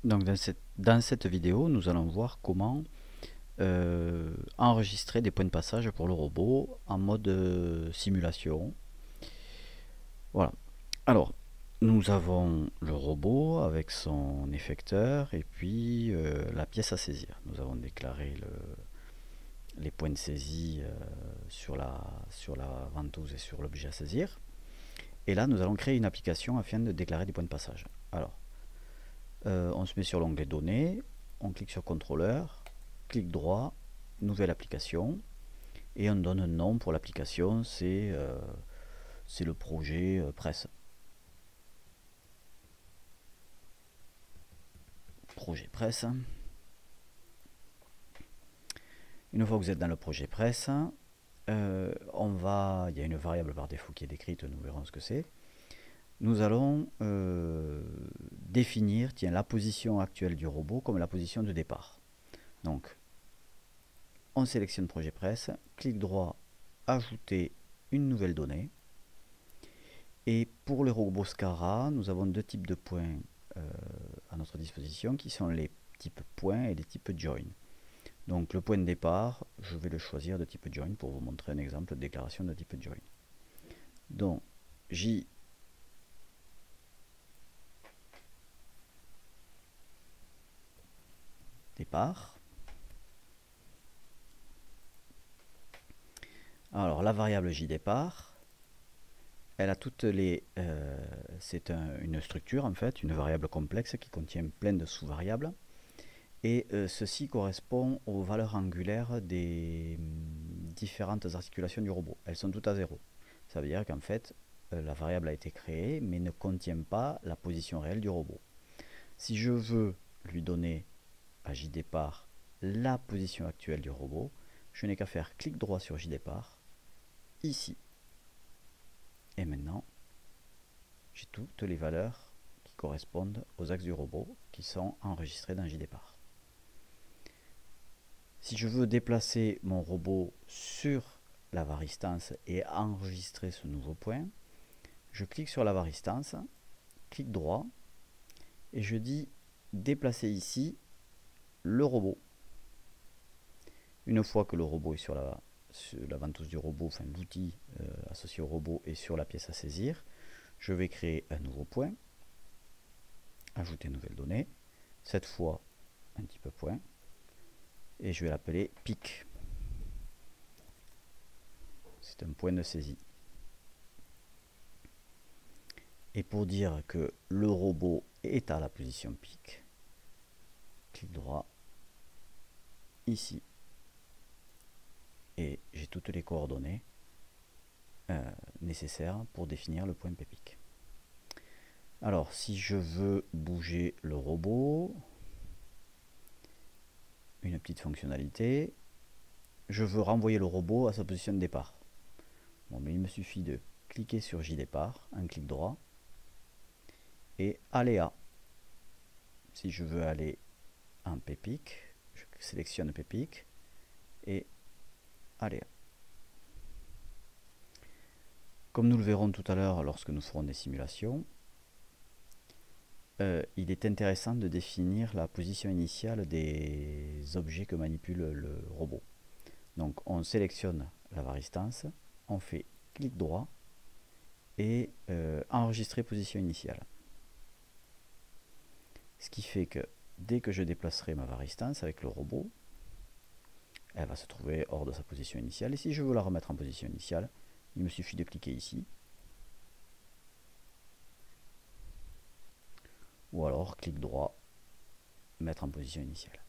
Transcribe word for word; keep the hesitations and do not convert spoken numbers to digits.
Donc dans cette, dans cette vidéo, nous allons voir comment euh, enregistrer des points de passage pour le robot en mode euh, simulation. Voilà. Alors, nous avons le robot avec son effecteur et puis euh, la pièce à saisir. Nous avons déclaré le, les points de saisie euh, sur, la, sur la ventouse et sur l'objet à saisir. Et là, nous allons créer une application afin de déclarer des points de passage. Alors, euh, on se met sur l'onglet Données, on clique sur Contrôleur, clic droit, Nouvelle application, et on donne un nom pour l'application, c'est euh, le projet euh, presse. Projet presse. Une fois que vous êtes dans le projet presse, euh, on va, il y a une variable par défaut qui est décrite, nous verrons ce que c'est. Nous allons euh, définir tiens, la position actuelle du robot comme la position de départ. Donc, on sélectionne projet presse, clic droit, ajouter une nouvelle donnée. Et pour les robots SCARA, nous avons deux types de points euh, à notre disposition qui sont les types points et les types join. Donc le point de départ, je vais le choisir de type join pour vous montrer un exemple de déclaration de type join. Donc J départ. Alors la variable J départ, elle a toutes les, euh, c'est un, une structure en fait, une variable complexe qui contient plein de sous-variables. Et euh, ceci correspond aux valeurs angulaires des hum, différentes articulations du robot. Elles sont toutes à zéro. Ça veut dire qu'en fait, euh, la variable a été créée, mais ne contient pas la position réelle du robot. Si je veux lui donner à JDépart la position actuelle du robot, je n'ai qu'à faire clic droit sur JDépart, ici. Et maintenant, j'ai toutes les valeurs qui correspondent aux axes du robot qui sont enregistrées dans JDépart. Si je veux déplacer mon robot sur la varistance et enregistrer ce nouveau point, je clique sur la varistance, clic droit, et je dis déplacer ici le robot. Une fois que le robot est sur la, sur la ventouse du robot, enfin l'outil euh, associé au robot est sur la pièce à saisir, je vais créer un nouveau point, ajouter une nouvelle donnée, cette fois un type point, et je vais l'appeler pic. C'est un point de saisie. Et pour dire que le robot est à la position pic, clic droit, ici, et j'ai toutes les coordonnées euh, nécessaires pour définir le point P pic. Alors, si je veux bouger le robot, une petite fonctionnalité, je veux renvoyer le robot à sa position de départ. Bon, mais il me suffit de cliquer sur J départ, un clic droit, et aléa. Si je veux aller en P pic, je sélectionne P pic et aléa. Comme nous le verrons tout à l'heure lorsque nous ferons des simulations, euh, il est intéressant de définir la position initiale des objets que manipule le robot. Donc on sélectionne la varistance, on fait clic droit et euh, enregistrer position initiale. Ce qui fait que dès que je déplacerai ma varistance avec le robot, elle va se trouver hors de sa position initiale. Et si je veux la remettre en position initiale, il me suffit de cliquer ici. Ou alors clic droit, mettre en position initiale.